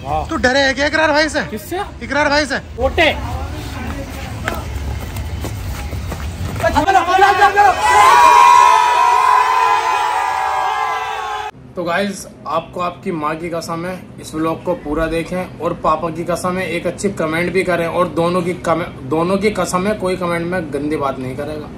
तू डरे है क्या इकरार भाई से? किससे? इकरार भाई से। ओटे तो गाइज आपको आपकी माँ की कसम है, इस व्लॉग को पूरा देखें और पापा की कसम है एक अच्छी कमेंट भी करें और दोनों की कसम है कोई कमेंट में गंदी बात नहीं करेगा।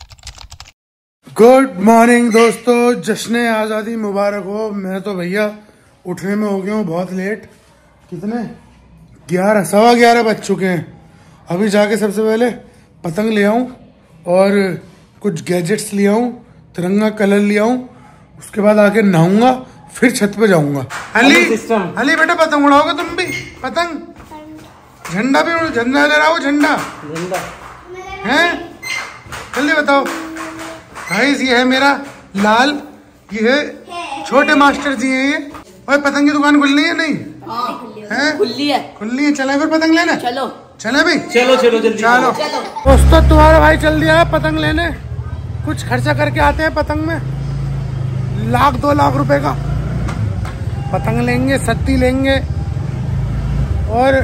गुड मॉर्निंग दोस्तों, जश्न आज़ादी मुबारक हो। मैं तो भैया उठने में हो गया हूँ बहुत लेट। कितने 11 सवा 11 बज चुके हैं। अभी जाके सबसे पहले पतंग ले आऊँ और कुछ गैजेट्स ले आऊँ, तिरंगा कलर ले आऊँ, उसके बाद आके नहाऊंगा, फिर छत पे जाऊंगा। अली बेटा पतंग उड़ाओगे तुम भी? पतंग झंडा भी झंडा ले रहा हो? झंडा है? जल्दी बताओ गाइस। ये है मेरा लाल, ये है छोटे मास्टर जी हैं ये। और पतंग की दुकान खुलनी है नहीं? है खुली है। खुली है, चले फिर पतंग लेने। चलो चले भाई, चलो चलो जल्दी चलो। दोस्तों तुम्हारा भाई चल दिया है पतंग लेने। कुछ खर्चा करके आते हैं पतंग में, 1-2 लाख रुपए का पतंग लेंगे, सत्ती लेंगे और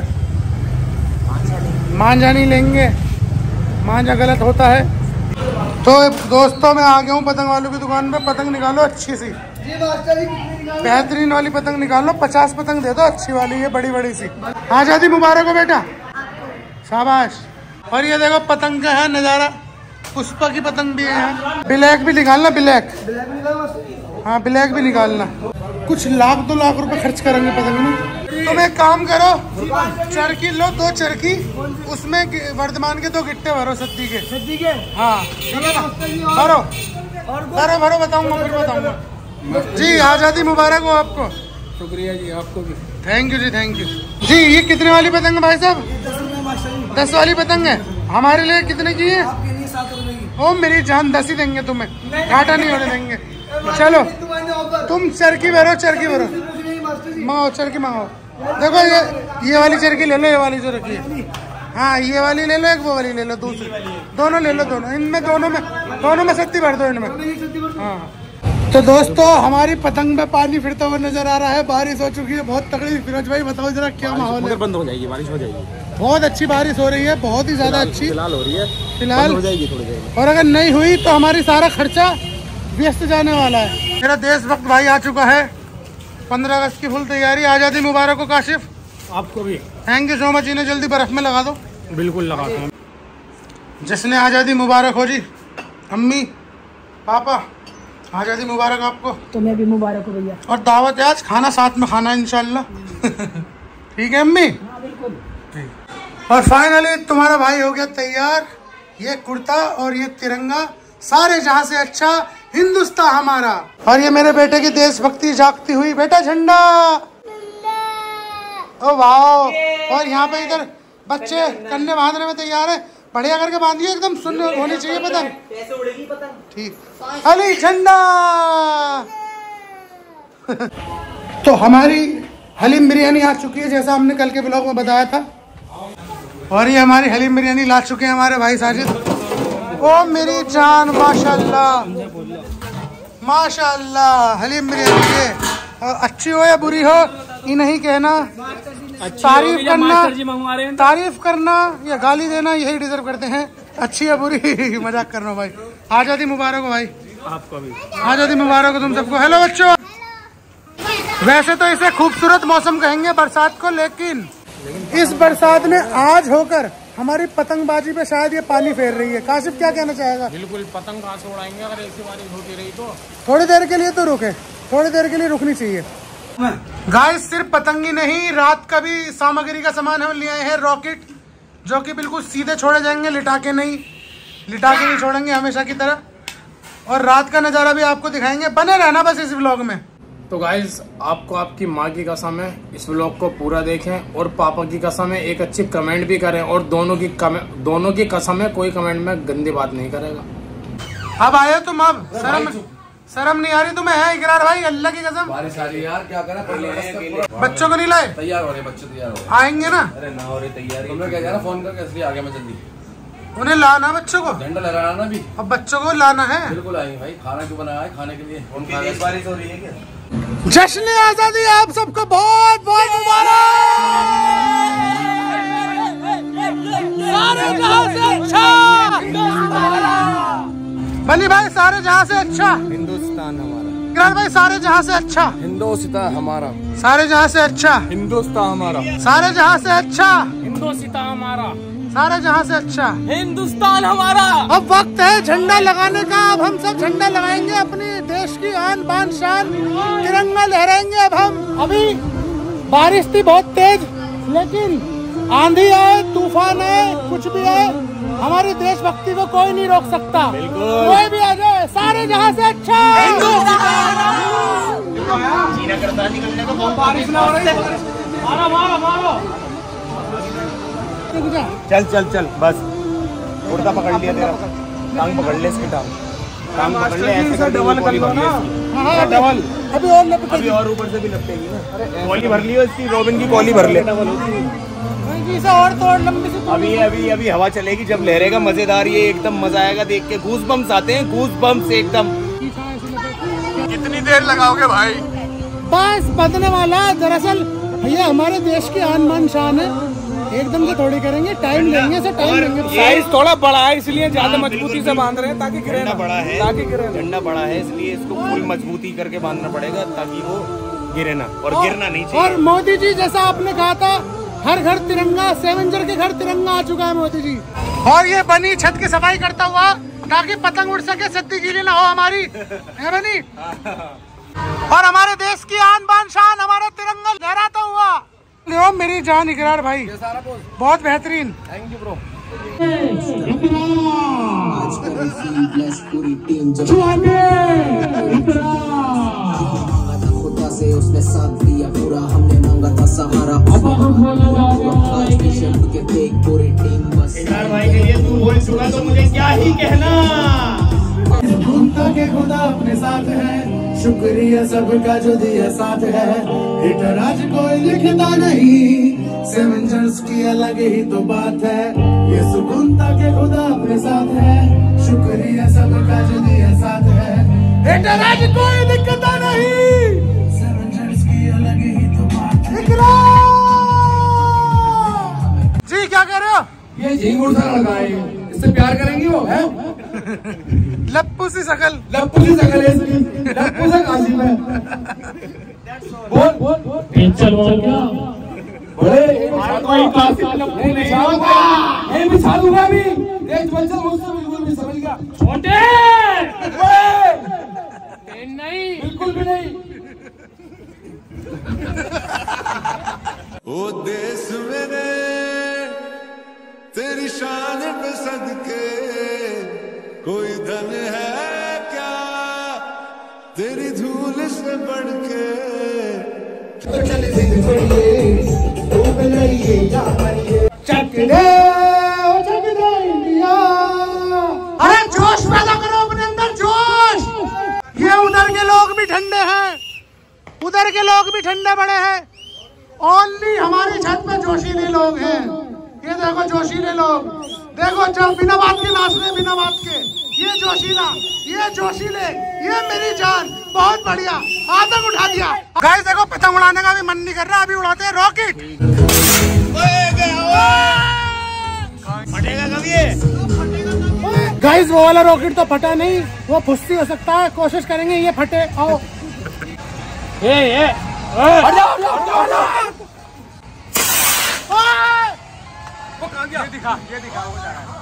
मांझा नहीं लेंगे, मांझा गलत होता है। तो दोस्तों मैं आ गया हूँ पतंग वालों की दुकान पे। पतंग निकालो अच्छी सी, बेहतरीन वाली पतंग निकालो। 50 पतंग दे दो अच्छी वाली, ये बड़ी बड़ी सी। आज़ादी मुबारक हो बेटा, शाबाश। और ये देखो पतंग का है नज़ारा, पुष्पा की पतंग भी है। ब्लैक भी निकालना, ब्लैक। हाँ ब्लैक भी निकालना। कुछ 1-2 लाख रुपए खर्च करेंगे पतंग में। तुम एक काम करो, चरखी लो 2 चरखी, उसमें वर्धमान के 2 गिट्टे भरो सत्ती के। हाँ भरो भरो भरो, बताऊंगा फिर बताऊंगा जी। आज़ादी मुबारक हो आपको। शुक्रिया जी, आपको भी। थैंक यू जी, थैंक यू जी। ये कितने वाली पतंग है भाई साहब? 10 वाली पतंग है। हमारे लिए कितने की है? ओ मेरी जान 10 ही देंगे तुम्हें, घाटा नहीं होने देंगे। चलो तुम चरखी भरो, चरखी भरो, मंगाओ चरखी मंगाओ। देखो ये वाली चरखी ले लो, ये वाली जो रखी है। हाँ ये वाली ले लो, एक वो वाली ले लो, दूसरी दोनों ले लो। दोनों इनमें, दोनों में सत्ती भर दो इनमें। हाँ तो दोस्तों हमारी पतंग में पानी फिरता हुआ नजर आ रहा है। बारिश हो चुकी है बहुत तगड़ी। फिरोज भाई बताओ जरा क्या माहौल है? बंद हो जाएगी, बारिश हो जाएगी। बहुत अच्छी बारिश हो रही है, बहुत ही ज्यादा अच्छी फिलहाल हो रही है, फिलहाल हो जाएगी थोड़ी देर। और अगर नहीं हुई तो हमारी सारा खर्चा व्यस्त जाने वाला है। मेरा देशभक्त भाई आ चुका है। 15 अगस्त की फुल तैयारी। आज़ादी मुबारक हो काशिफ, आपको भी। Thank you so much. इन्हें जल्दी बर्फ में लगा दो। बिल्कुल लगाता हूँ। जश्न आज़ादी मुबारक हो जी। अम्मी पापा आज़ादी मुबारक आपको। तुम्हें भी मुबारक हो भैया। और दावत है आज, खाना साथ में खाना इंशाल्लाह। ठीक है अम्मी? ठीक। और फाइनली तुम्हारा भाई हो गया तैयार। ये कुर्ता और ये तिरंगा, सारे जहां से अच्छा हिंदुस्तान हमारा। और ये मेरे बेटे की देशभक्ति जागती हुई। बेटा झंडा। ओ वाह। और यहाँ पे इधर बच्चे कन्ने बांधने में तैयार है। बढ़िया करके बांधिए, एकदम सुन होनी चाहिए पतंग। कैसे उड़ेगी पतंग? ठीक। अली झंडा। तो हमारी हलीम बिरयानी आ चुकी है जैसा हमने कल के ब्लॉग में बताया था। और ये हमारी हलीम बिरयानी ला चुके हैं हमारे भाई साजिद। ओ मेरी जान, माशाल्लाह माशाल्लाह। हलीम बिरयानी ये अच्छी हो या बुरी हो ये नहीं कहना, तारीफ करना, तारीफ करना या गाली देना यही डिजर्व करते हैं। अच्छी या बुरी मजाक कर रहा हूँ भाई। आज़ादी मुबारक हो भाई, आपको भी आज़ादी मुबारक हो तुम सबको। हेलो बच्चों। वैसे तो इसे खूबसूरत मौसम कहेंगे बरसात को, लेकिन इस बरसात में आज होकर हमारी पतंगबाजी पे शायद ये पानी फेर रही है। काशिफ क्या कहना चाहेगा? बिल्कुल, पतंग कहाँ से उड़ाएंगे अगर ऐसी बारिश होती रही तो। थोड़ी देर के लिए तो रुके, थोड़ी देर के लिए रुकनी चाहिए। गाइस सिर्फ पतंग ही नहीं, रात का भी सामग्री का सामान हम ले आए हैं। रॉकेट जो कि बिल्कुल सीधे छोड़े जाएंगे, लिटा के नहीं छोड़ेंगे हमेशा की तरह। और रात का नज़ारा भी आपको दिखाएंगे, बने रहना बस इस व्लॉग में। तो गाइज आपको आपकी माँ की कसम है, इस व्लॉग को पूरा देखें और पापा की कसम है एक अच्छी कमेंट भी करें और दोनों की कसम है कोई कमेंट में गंदी बात नहीं करेगा। अब आए तुम, अब शर्म नहीं आ रही तुम्हें? है इकरार भाई, अल्लाह की कसम। बारिश आ रही यार, क्या करें? बच्चों को नहीं लाए? तैयार हो रहे बच्चे, तैयार हो आएंगे ना? अरे ना हो रही तैयारी। तुमने क्या कहा फोन करके, इसलिए आ गया मैं जल्दी। उन्हें लाना बच्चों को, झंडा लहराना भी। अब बच्चों को लाना है। बिल्कुल आएंगे भाई, खाना क्यों बनाया है? खाने के लिए। बारिश हो रही है क्या? जश्न आज़ादी आप सबको बहुत बहुत मुबारक। अच्छा? हिंदुस्तान हमारा। इकरार भाई सारे जहां से अच्छा? हिंदुस्तान हमारा। सारे जहां से अच्छा? हिंदुस्तान हमारा। सारे जहां से अच्छा? हिंदुस्तान हमारा। सारे जहां से अच्छा? हिंदुस्तान हमारा। अब वक्त है झंडा लगाने का। अब हम सब झंडा लगाएंगे, अपनी देश की आन बान शान तिरंगा लहराएंगे। अब हम अभी बारिश थी बहुत तेज, लेकिन आंधी आए तूफान आए कुछ भी आए, हमारी देशभक्ति को कोई नहीं रोक सकता। कोई भी आ जाए, सारे जहां से अच्छा। चल चल चल बस कुर्ता पकड़ लिया तेरा, टांग पकड़ ले इसकी, टांग पकड़ ले, ऐसे कर डबल कर लो ना, डबल अभी और ऊपर से भी लपटेगी ना। कॉली भर ली इसकी, रॉबिन की कॉली भर ले। और तो और लंबी से अभी अभी अभी हवा चलेगी जब लहरेगा, मजेदार, ये एकदम मजा आएगा देख के। गूज बम्स आते हैं, गूज बम्स एकदम। कितनी देर लगाओगे भाई? बस बदने वाला। दरअसल भैया हमारे देश की आन बान शान है, एकदम से थोड़ी करेंगे, टाइम लेंगे से टाइम लेंगे। साइज थोड़ा बड़ा है इसलिए ज्यादा मजबूती से बांध रहे हैं ताकि गिरे ना। बड़ा है, ताकि गिरे ना। झंडा बड़ा है इसलिए इसको पूरी मजबूती करके बांधना पड़ेगा ताकि वो गिरे ना, और गिरना नहीं चाहिए। और मोदी जी जैसा आपने कहा था, हर घर तिरंगा, सेवेंजर के घर तिरंगा आ चुका है मोदी जी। और ये बनी छत की सफाई करता हुआ ताकि पतंग उड़ सके, सद्दी गीली ना हो हमारी, है बनी। और हमारे देश की आन बान शान हमारा तिरंगा लहराता हुआ। लो मेरी जान इकरार भाई, बहुत बेहतरीन। Thank you bro. खुदा से उसने साथ दिया पूरा, हमने मांगा था सहारा। के देख पूरी टीम बस। इकरार भाई के लिए तू बोल चुका तो मुझे क्या ही कहना। के खुदा अपने साथ है, शुक्रिया सबका जो दिया साथ है। हिटर आज कोई लिखता नहीं, सेवेंजर्स की अलग ही तो बात है। ये सुकूनता के खुदा अपने साथ है, शुक्रिया सबका जो दिया साथ है। हिटर आज कोई लिखता नहीं, सेवेंजर्स की अलग ही तो बात है। जी क्या कह रहे हो? ये झींगुर सा लड़का है, इससे प्यार करेंगी वो है? लप्पू सी शकल, लप्पू की शकल है इसकी, लप्पू से काशी में। बोल बोल बोल चल बोल क्या बड़े कोई काशी लप्पू नहीं बिछा दूंगा अभी। देख बच्चा मुझसे बिल्कुल भी समझ गया। छोटे नहीं बिल्कुल भी नहीं। ओ देश मेरे तेरी शान पे सदके, कोई धन है क्या तेरी धूल से बढ़ के। अरे जोश पैदा करो अपने अंदर, जोश। ये उधर के लोग भी ठंडे हैं, उधर के लोग भी ठंडे बड़े हैं। ओनली हमारी छत पे जोशीले लोग हैं। ये देखो जोशीले लोग, देखो जब बिना बात के नाच रहे, बिना बात के। ये जोशीला, ये जोशीले, ये मेरी जान, बहुत बढ़िया। आतंक उठा दिया। गाइस देखो पतंग उड़ाने का भी मन नहीं कर रहा, अभी उड़ाते हैं रॉकेट। फटेगा कभी ये? गाइस वो वाला रॉकेट तो फटा नहीं, वो फुस्सी हो सकता है, कोशिश करेंगे ये फटे। आओ ये दिखा वो जा रहा है।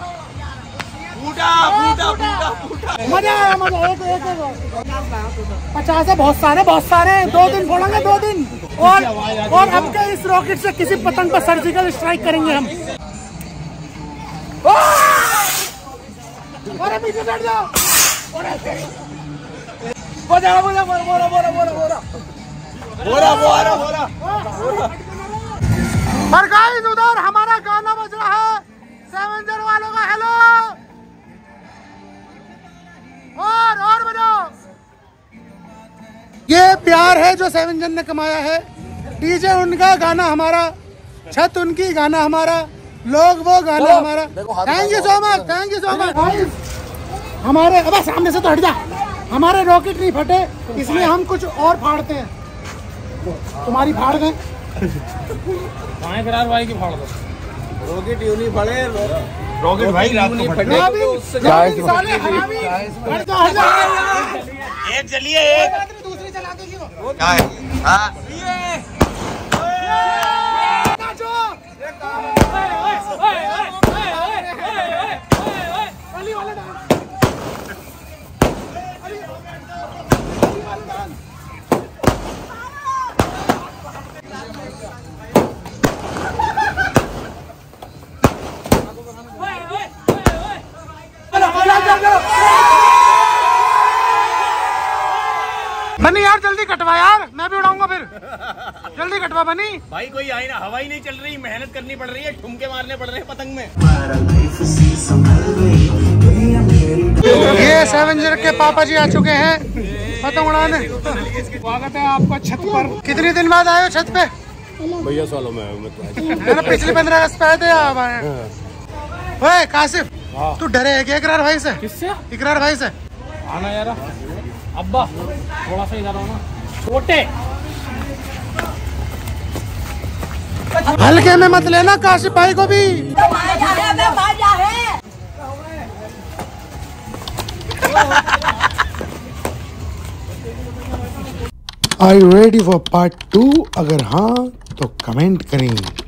मजा आया, मजा। एक 50 है, बहुत सारे 2 दिन फोड़ेंगे, 2 दिन। और अब के इस रॉकेट से किसी पतंग पर सर्जिकल स्ट्राइक करेंगे हम। अरे पीछे हट जाओ। और गाइस उधर हमारा गाना बज रहा है, सेवेंजर वालों का हेलो। और बजाओ। ये प्यार है जो सेवेंजर ने कमाया है। डीजे उनका, गाना हमारा, छत उनकी, गाना हमारा, लोग वो, गाना हमारा। Thank you so much, thank you so much. हमारे अब सामने से तो हट जा। हमारे रॉकेट नहीं फटे, इसलिए हम कुछ और फाड़ते हैं। तुम्हारी फाड़ दें। इकरार भाई की फाड़ दो। रॉकेट यूं नहीं फड़े, रॉकेट भाई रात को फटने एक चलिए एक दूसरी चला देगी वो। क्या है? हाँ बनी यार जल्दी कटवा यार, मैं भी उड़ाऊंगा फिर। जल्दी कटवा बनी। भाई कोई आई ना, हवा ही नहीं चल रही, मेहनत करनी पड़ रही है, ठुमके मारने पड़ रहे हैं पतंग में। ये सेवेंजर के पापा जी आ चुके हैं पतंग उड़ाने। स्वागत है आपका छत पर। कितने दिन बाद आए हो छत पे? भैया सालों में मैंने पिछले 15 अगस्त पे आए थे आप आए। ओए कासिफ, तू डरे है क्या इकरार भाई से? किससे? इकरार भाई से। आना यार अब्बा, थोड़ा सा इधर आओ ना, छोटे हल्के में मत लेना काशिफ भाई को भी। Are you ready for part 2? अगर हाँ तो कमेंट करें।